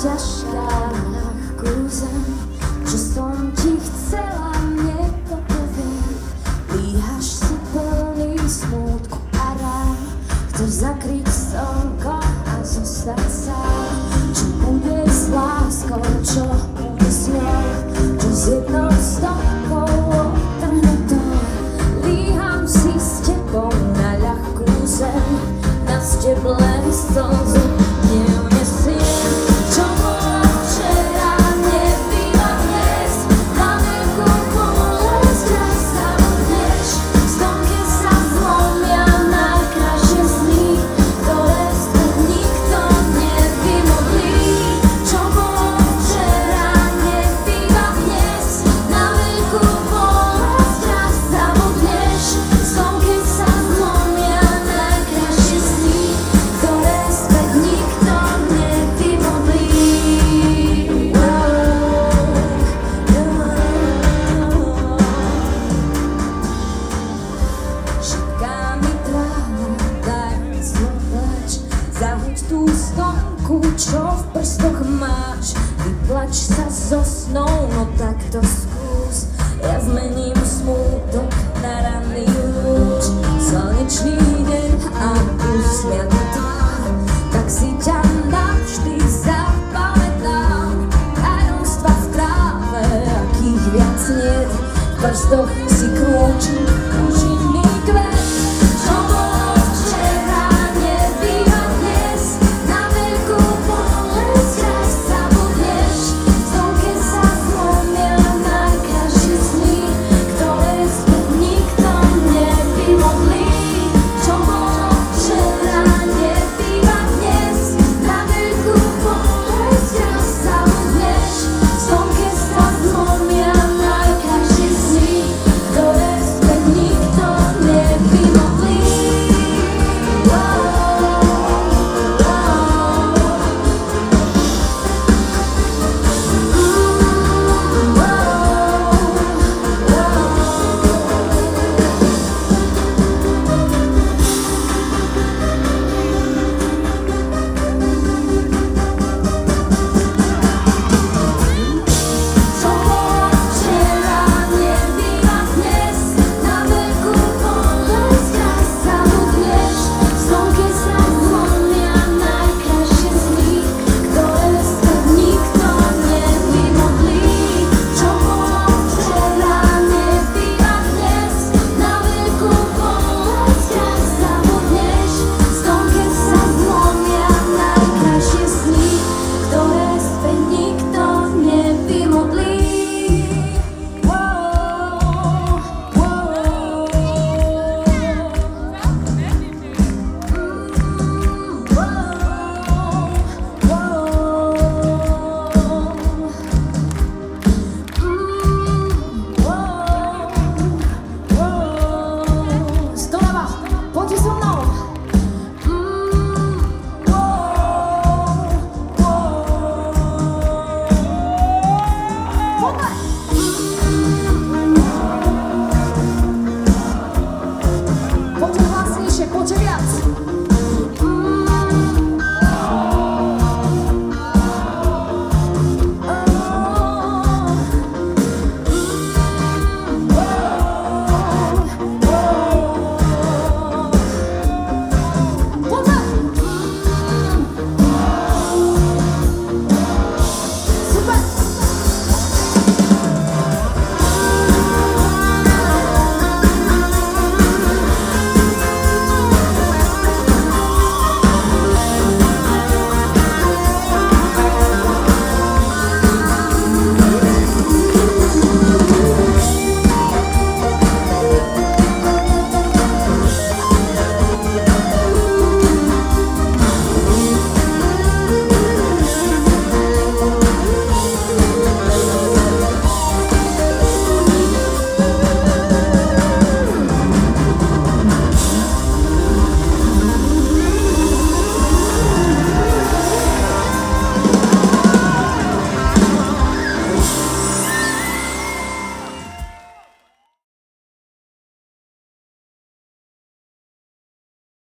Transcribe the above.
ťažká ľahkú zem, čo som ti chcela, nepopoviem. Líhaš si plný smútku a rán, chceš zakryť slnko a zostať sám. Čo bude s láskou, čo bude s ňou, čo s jednou stopkou otrhnutou. Líham si s tebou na ľahkú zem, na steble slzu neunesiem. Čo bola včera, nebýva dnes, na veľkú bolesť a samotneš. Stonky sa zlomia na krajšie sny, ktoré späť nikto nevymodlí. Čo bolo včera, nebýva dnes, na veľkú bolesť a samotneš. Stonky sa zlomia na krajšie sny, ktoré späť nikto nevymodlí. Šepká mi tráva, daj mi svoj plač, zahoď tú stonku, čo v prstoch máš. Vyplač sa so snou, no tak to skús. Ja zmením smútok na ranný lúč, slnečný deň a usmiatú tvár, tak si ťa navždy zapamätám. Tajomstva v tráve, akých viac niet, v prstoch si kľúč